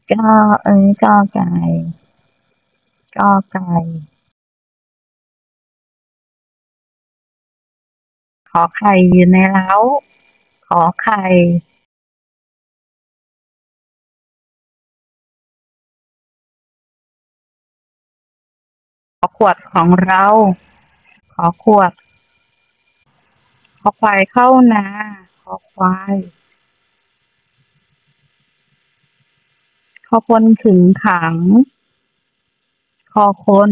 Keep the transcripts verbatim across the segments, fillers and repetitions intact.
กอเอ้ยกอไก่กอไก่ขอไข่อยู่ในเล้าขอไข่ขอขวดของเราขอขวดขอควายเข้านาขอควายขอคนขึงขังขอคน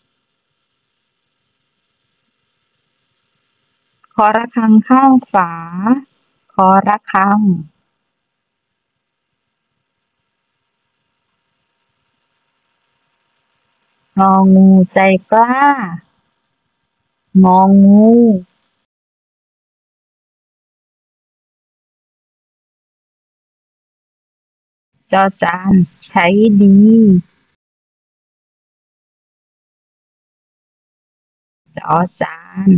ขอระฆังข้างฝาขอระฆังงองูใจกล้างองูจอจานใช้ดีจอจาน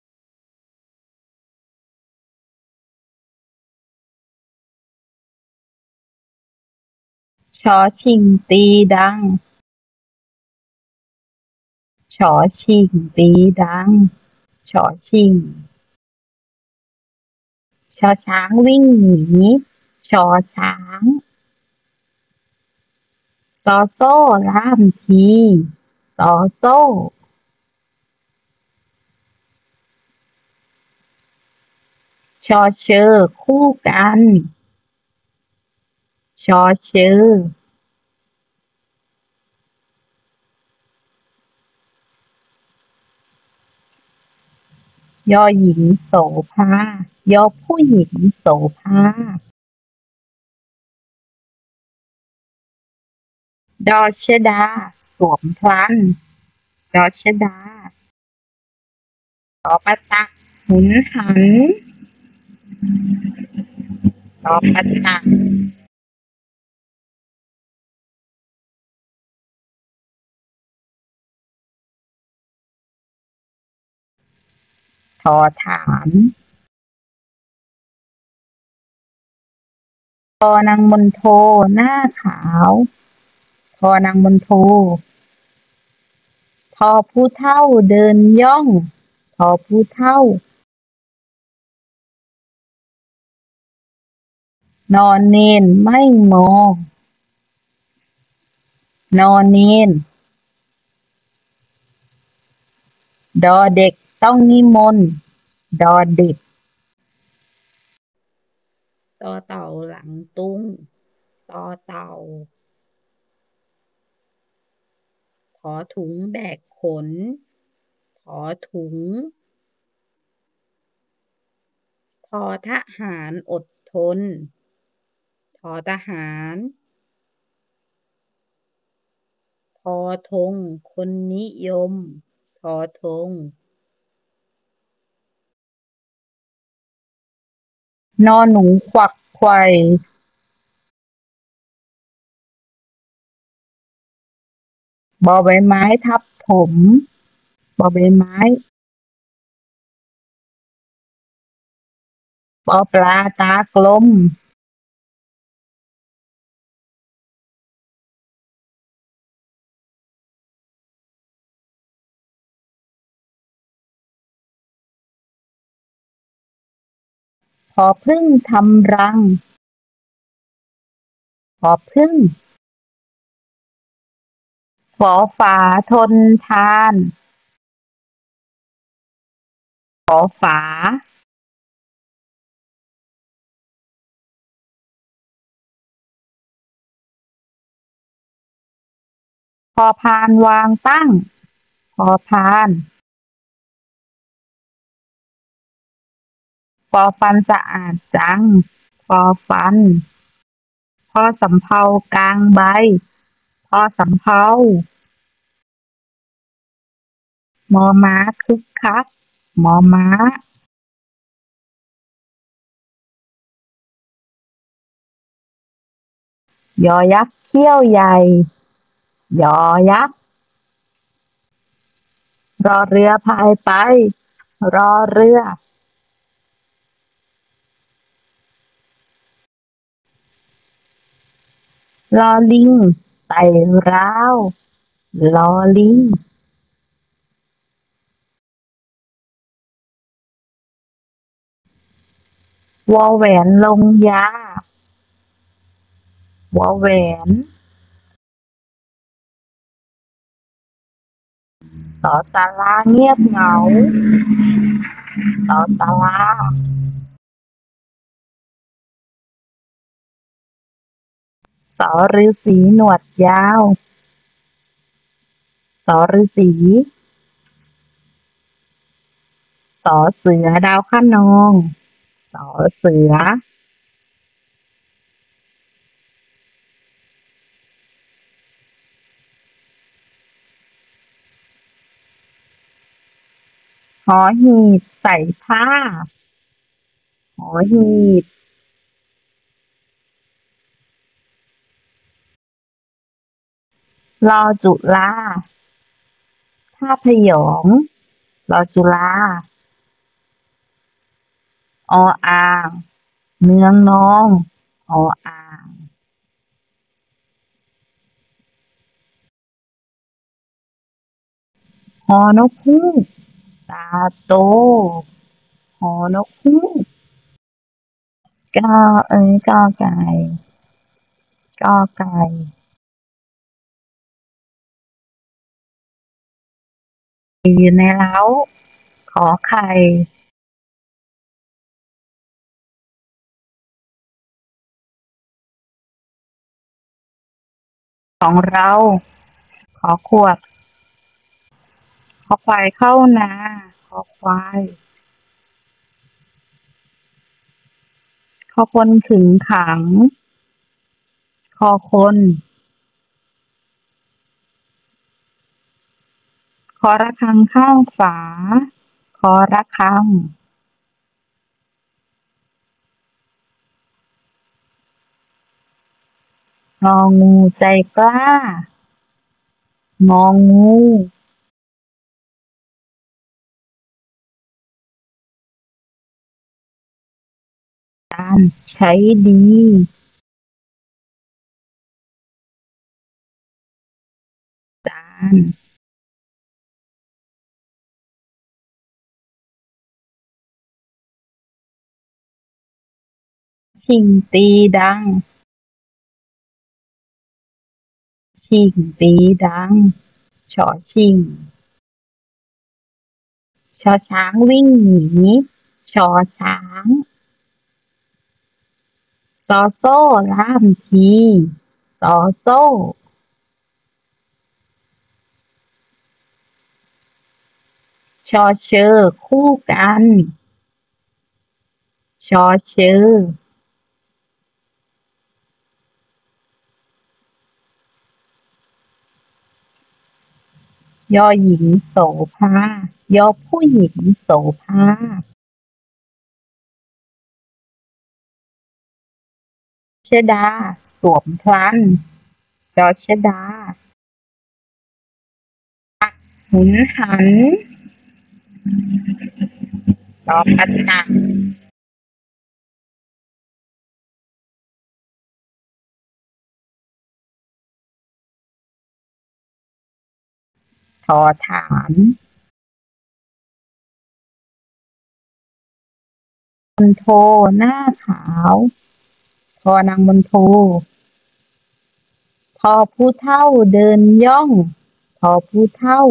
ชอชิงตีดังชอชิงตีดังชอชิงชอช้างวิ่งหนีชอช้างซอโซ่ล่ามทีซอโซ่ชอเชอคู่กันชอเชอยอหญิงโสภายอผู้หญิงโสภาดอชดาสวมพลันดอชดาตอประตักหุนหันตอประตักทอฐานทอนางมนโทหน้าขาวทอนางมนโททอผู้เฒ่าเดินย่องทอผู้เฒ่านอนเนนไม่มองนอนเนนดอเด็กต้องนิมนต์ดอเด็กต่อเต่าหลังตุงต่อเต่าถอถุงแบกขนถอถุงทอทหารอดทนทอทหารทอธงคนนิยมทอธงนอหนูขวักไขว่บอใบไม้ทับถมบอใบไม้ปอปลาตากลมพอพึ่งทำรังพอพึ่งฝอฝาทนทานฝอฝาพอพานวางตั้งพอพานฟอฟันสะอาดจังฟอฟันพอสำเภากลางใบพอสำเภามอม้าคึกคักมอม้ายอยักษ์เขี้ยวใหญ่ยอยักษ์รอเรือพายไปรอเรือลอลิงไต่ราวลอลิงวอแหวนลงยาวอแหวนสอศาลาเงียบเหงาสอศาลาสอฤาษีหนวดยาวสอฤาษีสอเสือดาวคะนองสอเสือหอหีบใส่ผ้าหอหีบลอจุฬาท่าพยองลอจุฬาออ่างเมืองนองออ่างฮอนกฮูกตาโตฮอนกฮูกกอเอ้ยกอไก่กอไก่อยู่ในเล้าขอไข่ของเราขอขวดขอควายเข้านาขอควายขอคนขึงขังขอคนขอระฆังข้างฝาขอระฆังงองูใจกล้างองูการใช้ดีจานชิงตีดังชิงตีดังชอชิงชอช้างวิ่งหนีชอช้างซอโซ่ล่ามทีซอโซ่ชอเชอคู่กันชอเชอยอหญิงโสภายอผู้หญิงโสภาชดาสวมพลันชอชดาหุนหันตอปันนักทอฐานมนโทหน้าขาวทอนางมนโททอผู้เฒ่าเดินย่องทอผู้เฒ่า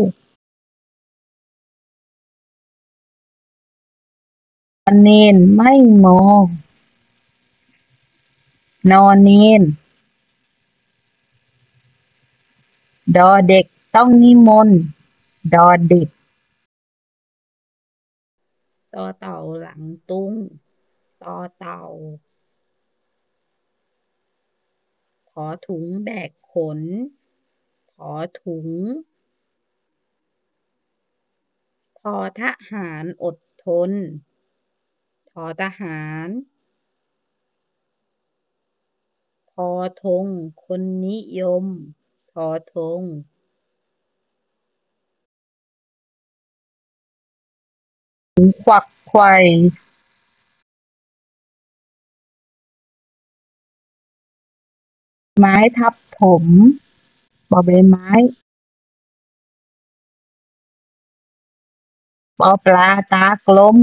เนนไม่มองนอเนนดอเด็กต้องนิมนต์ดอเด็กต่อเต่าหลังตุงต่อเต่าถอถุงแบกขนถอถุงทอทหารอดทนทอทหารทอธงคนนิยมทอธงขวักไขว่ไม้ทับถมบอใบไม้ปอปลาตากลม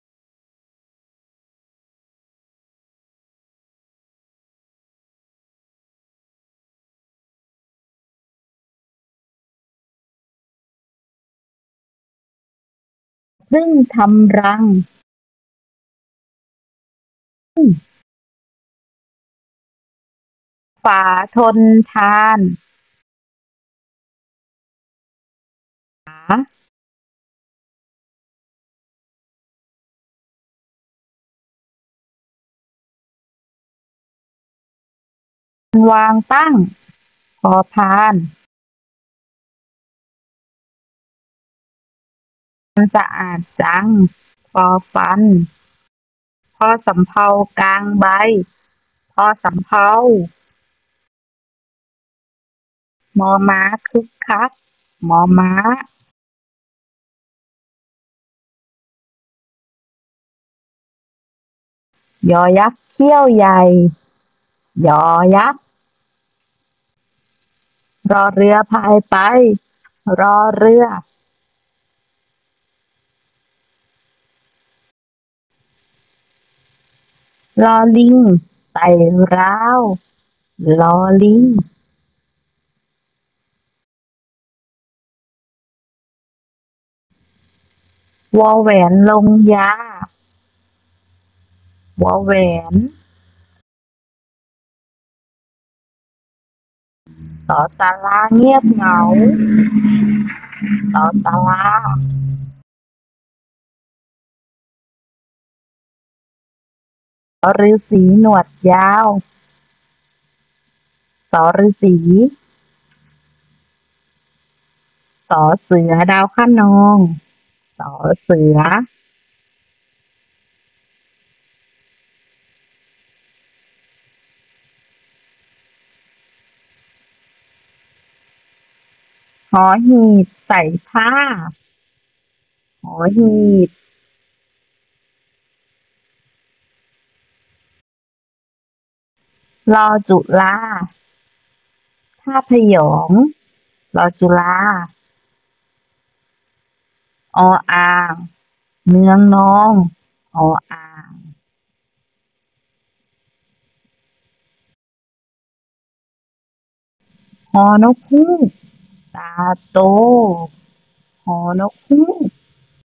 ซึ่งทำรังฝาทนทานฝาวางตั้งพอพานมันสะอาดจังฟอฟันพอสำเภากลางใบพอสำเภามอม้าคึกคักมอม้ายอยักษ์เขี้ยวใหญ่ยอยักษ์รอเรือพายไปรอเรือลอลิงไต่ร้าวลอลิงวอแหวนลงยาวอแหวนสอศาลาเงียบเหงาสอศาลาสอฤาษีหนวดยาวสอฤาษีสอเสือดาวคะนองสอเสือหอหีบใส่ผ้าหอหีบลอจุฬาท่าพยองลอจุฬาออ่างเมืองนองออ่างฮอนกฮูกตาโตฮอนกฮูก